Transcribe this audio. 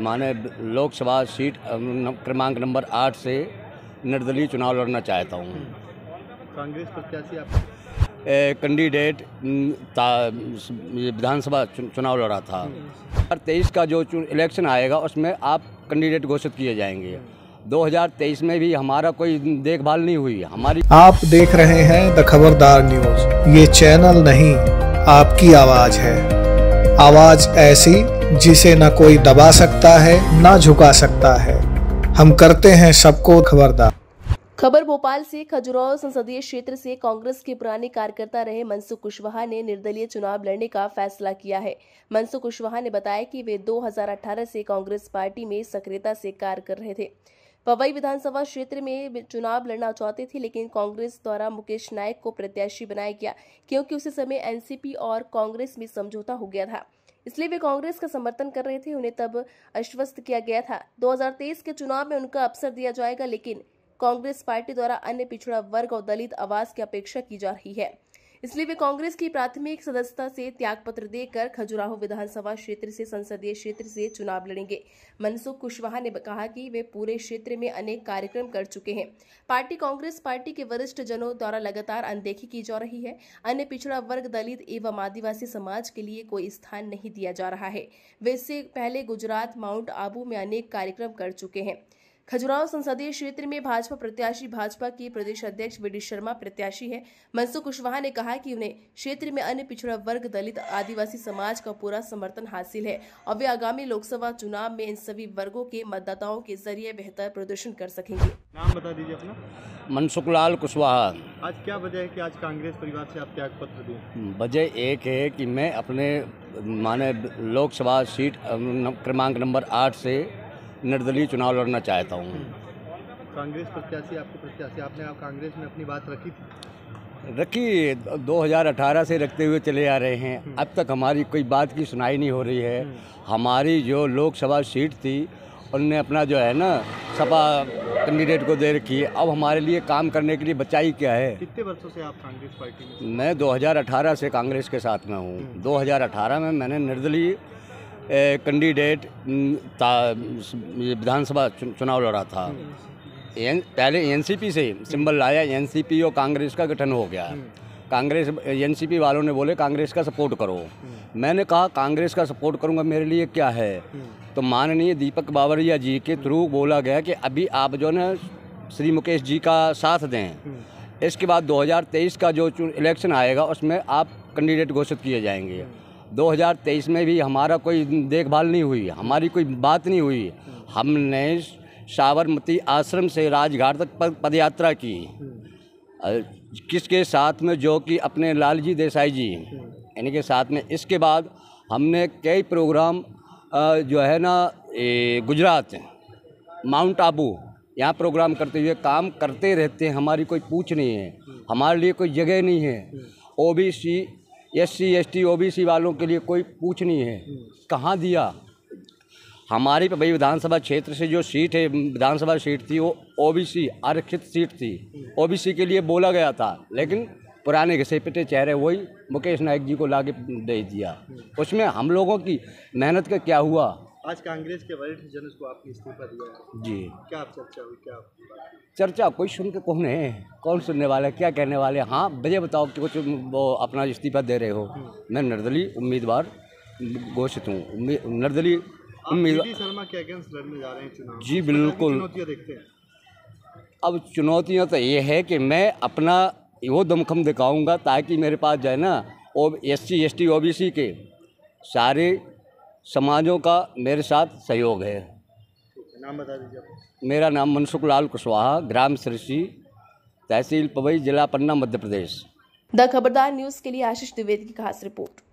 माने लोकसभा सीट क्रमांक नंबर 8 से निर्दलीय चुनाव लड़ना चाहता हूँ। कांग्रेस प्रत्याशी आप कैंडिडेट विधानसभा चुनाव लड़ा था। 2023 का जो इलेक्शन आएगा उसमें आप कैंडिडेट घोषित किए जाएंगे। 2023 में भी हमारा कोई देखभाल नहीं हुई हमारी। आप देख रहे हैं द खबरदार न्यूज। ये चैनल नहीं, आपकी आवाज है। आवाज ऐसी जिसे न कोई दबा सकता है न झुका सकता है। हम करते हैं सबको खबरदार। खबर भोपाल से। खजुराहो संसदीय क्षेत्र से कांग्रेस के पुराने कार्यकर्ता रहे मनसुख कुशवाहा ने निर्दलीय चुनाव लड़ने का फैसला किया है। मनसुख कुशवाहा ने बताया कि वे 2018 से कांग्रेस पार्टी में सक्रियता से कार्य कर रहे थे। पवई विधानसभा क्षेत्र में चुनाव लड़ना चाहते थे, लेकिन कांग्रेस द्वारा मुकेश नायक को प्रत्याशी बनाया गया क्योंकि उसी समय एनसीपी और कांग्रेस में समझौता हो गया था, इसलिए वे कांग्रेस का समर्थन कर रहे थे। उन्हें तब आश्वस्त किया गया था 2023 के चुनाव में उनका अवसर दिया जाएगा, लेकिन कांग्रेस पार्टी द्वारा अन्य पिछड़ा वर्ग और दलित आवास की अपेक्षा की जा रही है, इसलिए वे कांग्रेस की प्राथमिक सदस्यता से त्यागपत्र देकर खजुराहो विधानसभा क्षेत्र से संसदीय क्षेत्र से चुनाव लड़ेंगे। मनसुख कुशवाहा ने कहा कि वे पूरे क्षेत्र में अनेक कार्यक्रम कर चुके हैं। कांग्रेस पार्टी के वरिष्ठ जनों द्वारा लगातार अनदेखी की जा रही है। अन्य पिछड़ा वर्ग, दलित एवं आदिवासी समाज के लिए कोई स्थान नहीं दिया जा रहा है। वे इससे पहले गुजरात, माउंट आबू में अनेक कार्यक्रम कर चुके हैं। खजुराहो संसदीय क्षेत्र में भाजपा प्रत्याशी भाजपा के प्रदेश अध्यक्ष वी डी शर्मा प्रत्याशी है। मनसुख कुशवाहा ने कहा कि उन्हें क्षेत्र में अन्य पिछड़ा वर्ग, दलित, आदिवासी समाज का पूरा समर्थन हासिल है और वे आगामी लोकसभा चुनाव में इन सभी वर्गों के मतदाताओं के जरिए बेहतर प्रदर्शन कर सकेंगे। नाम बता दीजिए अपना। मनसुख लाल कुशवाहा। आज क्या वजह है कि आज कांग्रेस परिवार से आप त्याग पत्र दिए? वजह एक है कि मैं अपने माने लोकसभा सीट क्रमांक नंबर 8 से निर्दलीय चुनाव लड़ना चाहता हूँ। कांग्रेस प्रत्याशी आपके प्रत्याशी आपने आप कांग्रेस में अपनी बात रखी थी? 2018 से रखते हुए चले आ रहे हैं। अब तक हमारी कोई बात की सुनाई नहीं हो रही है। हमारी जो लोकसभा सीट थी उनने अपना जो है ना सपा कैंडिडेट को दे रखी है। अब हमारे लिए काम करने के लिए बचाई क्या है? कितने वर्षों से आप कांग्रेस पार्टी में? मैं 2018 से कांग्रेस के साथ में हूँ। 2018 में मैंने निर्दलीय कैंडिडेट विधानसभा चुनाव लड़ा था। पहले एनसीपी से सिंबल लाया, एनसीपी और कांग्रेस का गठन हो गया। कांग्रेस एनसीपी वालों ने बोले कांग्रेस का सपोर्ट करो। मैंने कहा कांग्रेस का सपोर्ट करूंगा, मेरे लिए क्या है? तो माननीय दीपक बावरिया जी के थ्रू बोला गया कि अभी आप जो है श्री मुकेश जी का साथ दें। इसके बाद 2023 का जो इलेक्शन आएगा उसमें आप कैंडिडेट घोषित किए जाएंगे। 2023 में भी हमारा कोई देखभाल नहीं हुई, हमारी कोई बात नहीं हुई। हमने साबरमती आश्रम से राजघाट तक पदयात्रा की, किसके साथ में? जो कि अपने लालजी देसाई जी इनके साथ में। इसके बाद हमने कई प्रोग्राम जो है ना गुजरात, माउंट आबू यहाँ प्रोग्राम करते हुए काम करते रहते हैं। हमारी कोई पूछ नहीं है, हमारे लिए कोई जगह नहीं है। ओबीसी, SC ST OBC वालों के लिए कोई पूछ नहीं है। कहाँ दिया? हमारी पवई विधानसभा क्षेत्र से जो सीट है, विधानसभा सीट थी, वो OBC आरक्षित सीट थी। OBC के लिए बोला गया था, लेकिन पुराने घिसे पिटे चेहरे वही मुकेश नायक जी को लाके दे दिया। उसमें हम लोगों की मेहनत का क्या हुआ? आज कांग्रेस के वरिष्ठ जन को आपने इस्तीफा दिया है जी, क्या आप चर्चा हुई? क्या चर्चा कोई सुन के कौन है? कौन सुनने वाला है? क्या कहने वाले? हाँ मुझे बताओ कि कुछ वो अपना इस्तीफा दे रहे हो। मैं निर्दलीय उम्मीदवार घोषित हूँ। निर्दलीय उम्मीदवार शर्मा के अगेंस्ट लड़ने जा रहे हैं चुनाव। जी बिल्कुल। चुनौतियाँ देखते हैं? अब चुनौतियाँ तो ये है कि मैं अपना वो दमखम दिखाऊंगा ताकि मेरे पास जो है ना SC ST OBC के सारे समाजों का मेरे साथ सहयोग है। नाम बता दीजिए आप। मेरा नाम मनसुख लाल कुशवाहा, ग्राम सिरसी, तहसील पवई, जिला पन्ना, मध्य प्रदेश। द खबरदार न्यूज के लिए आशीष द्विवेदी की खास रिपोर्ट।